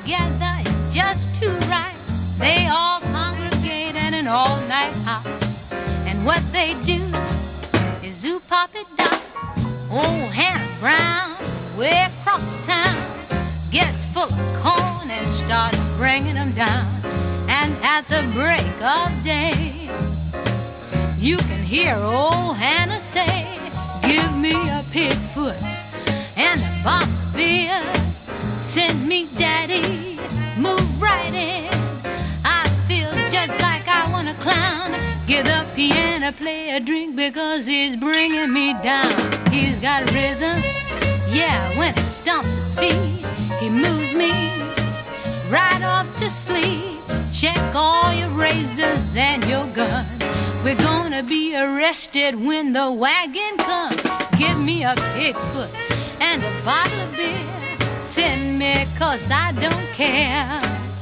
together is just too right. They all congregate in an all-night house, and what they do is zoo pop it down. Old Hannah Brown, way across town, gets full of corn and starts bringing them down. And at the break of day, you can hear old Hannah say, "Give me a pig foot and a bottle of beer. Send me daddy, move right in. I feel just like I want to clown. Get the piano, play a drink because he's bringing me down." He's got rhythm, yeah, when he stomps his feet, he moves me right off to sleep. Check all your razors and your guns. We're gonna be arrested when the wagon comes. Give me a pig foot and a bottle of beer. Send me 'cause I don't care.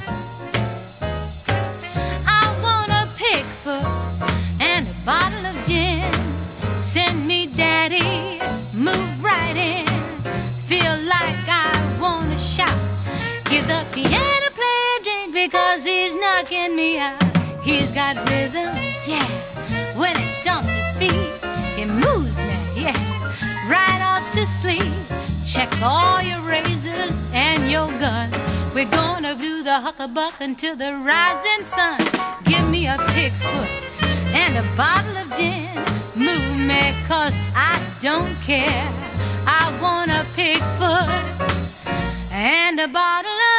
I want a pig foot and a bottle of gin. Send me daddy, move right in. Feel like I wanna shout. Give the piano, play a drink because he's knocking me out. He's got rhythm, yeah, when he stomps his feet, he moves me, yeah, right off to sleep. Check all your razors and your guns. We're gonna do the huckabuck until the rising sun. Give me a pig foot and a bottle of gin. Move me 'cause I don't care. I want a pig foot and a bottle of